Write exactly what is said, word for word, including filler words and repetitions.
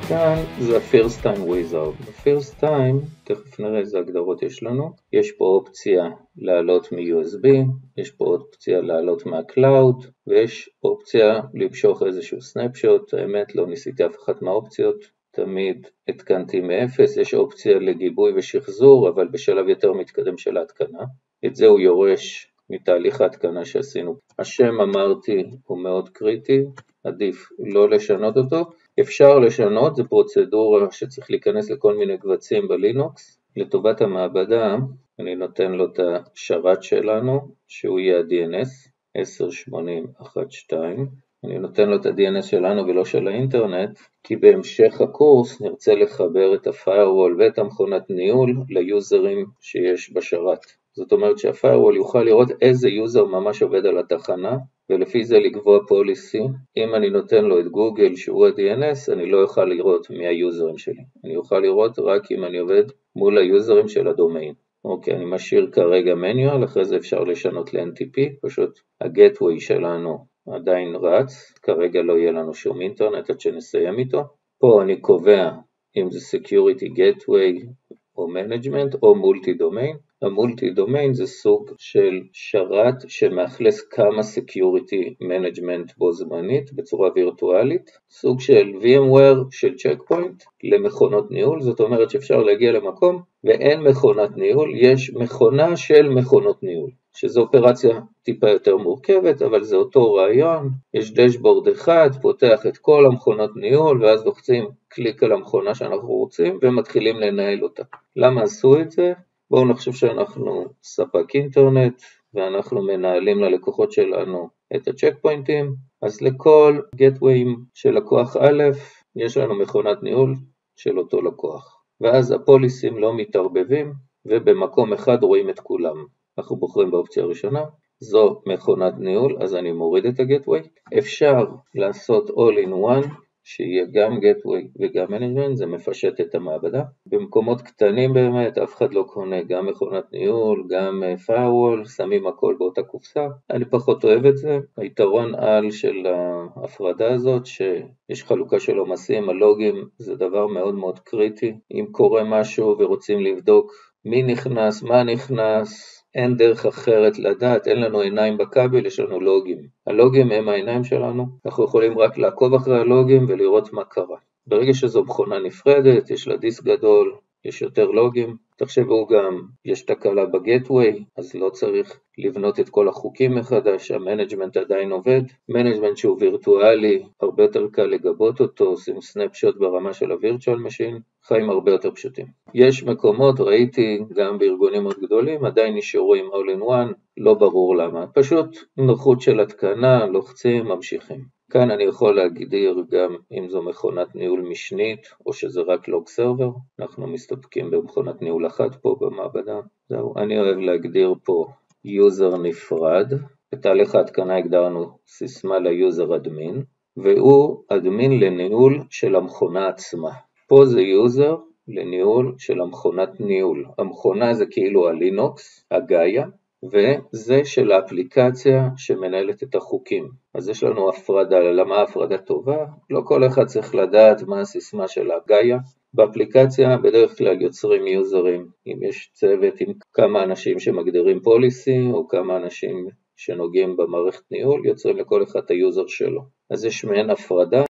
כאן זה ה-First Time Wizard. ב-First Time, תכף נראה איזה הגדרות יש לנו. יש פה אופציה לעלות מ-יו אס בי, יש פה אופציה לעלות מה-Cloud, ויש אופציה למשוך איזשהו סנאפשוט. האמת, לא ניסיתי אף אחת מהאופציות, תמיד התקנתי מאפס. יש אופציה לגיבוי ושחזור, אבל בשלב יותר מתקדם של ההתקנה. את זה הוא יורש מתהליך ההתקנה שעשינו. השם אמרתי הוא מאוד קריטי, עדיף לא לשנות אותו. אפשר לשנות, זה פרוצדורה שצריך להיכנס לכל מיני קבצים בלינוקס. לטובת המעבדה אני נותן לו את השרת שלנו, שהוא יהיה ה-די אן אס עשר שמונים אחת שתיים. אני נותן לו את ה-די אן אס שלנו ולא של האינטרנט, כי בהמשך הקורס נרצה לחבר את ה-Firewall ואת המכונת ניהול ליוזרים שיש בשרת. זאת אומרת שה-Firewall יוכל לראות איזה יוזר ממש עובד על התחנה, ולפי זה לקבוע פוליסי. אם אני נותן לו את גוגל שהוא ה-די אן אס, אני לא אוכל לראות מי היוזרים שלי. אני אוכל לראות רק אם אני עובד מול היוזרים של הדומיין. אוקיי, אני משאיר כרגע מניואל, אחרי זה אפשר לשנות ל-אן טי פי, פשוט הגטווי שלנו עדיין רץ, כרגע לא יהיה לנו שום אינטרנט עד שנסיים איתו. פה אני קובע אם זה Security Gateway או Management או Multi-Domain. המולטי-דומיין זה סוג של שרת שמאכלס כמה Security Management בו זמנית בצורה וירטואלית, סוג של VMware של צ'קפוינט למכונות ניהול. זאת אומרת שאפשר להגיע למקום ואין מכונת ניהול, יש מכונה של מכונות ניהול, שזו אופרציה טיפה יותר מורכבת, אבל זה אותו רעיון. יש דשבורד אחד, פותח את כל המכונות ניהול, ואז לוחצים קליק על המכונה שאנחנו רוצים, ומתחילים לנהל אותה. למה עשו את זה? בואו נחשוב שאנחנו ספק אינטרנט, ואנחנו מנהלים ללקוחות שלנו את הצ'קפוינטים, אז לכל גטוויים של לקוח א', יש לנו מכונת ניהול של אותו לקוח. ואז הפוליסים לא מתערבבים, ובמקום אחד רואים את כולם. אנחנו בוחרים באופציה הראשונה, זו מכונת ניהול, אז אני מוריד את הגטווי. אפשר לעשות all in one, שיהיה גם גטווי וגם מנג'מנט, זה מפשט את המעבדה. במקומות קטנים באמת, אף אחד לא קונה גם מכונת ניהול, גם firewall, שמים הכל באותה קופסה. אני פחות אוהב את זה. היתרון על של ההפרדה הזאת, שיש חלוקה של עומסים, הלוגים זה דבר מאוד מאוד קריטי. אם קורה משהו ורוצים לבדוק מי נכנס, מה נכנס, אין דרך אחרת לדעת, אין לנו עיניים בכבל, יש לנו לוגים. הלוגים הם העיניים שלנו, אנחנו יכולים רק לעקוב אחרי הלוגים ולראות מה קרה. ברגע שזו מכונה נפרדת, יש לה דיסק גדול, יש יותר לוגים. תחשבו גם, יש תקלה בגטווי, אז לא צריך לבנות את כל החוקים מחדש, המנג'מנט עדיין עובד. מנג'מנט שהוא וירטואלי, הרבה יותר קל לגבות אותו, עושים סנאפשוט ברמה של הווירטואל משין, חיים הרבה יותר פשוטים. יש מקומות, ראיתי גם בארגונים מאוד גדולים, עדיין נשארו עם all in one, לא ברור למה. פשוט נוחות של התקנה, לוחצים, ממשיכים. כאן אני יכול להגדיר גם אם זו מכונת ניהול משנית, או שזה רק לוג סרבר. אנחנו מסתפקים במכונת ניהול אחת פה במעבדה. זהו, אני אוהב להגדיר פה יוזר נפרד. בתהליך ההתקנה הגדרנו סיסמה ליוזר אדמין, והוא אדמין לניהול של המכונה עצמה. פה זה יוזר לניהול של המכונת ניהול. המכונה זה כאילו הלינוקס, הגאיה, וזה של האפליקציה שמנהלת את החוקים. אז יש לנו הפרדה. למה הפרדה טובה? לא כל אחד צריך לדעת מה הסיסמה של הגאיה. באפליקציה בדרך כלל יוצרים יוזרים. אם יש צוות עם כמה אנשים שמגדירים פוליסי, או כמה אנשים שנוגעים במערכת ניהול, יוצרים לכל אחד את היוזר שלו. אז יש מעין הפרדה.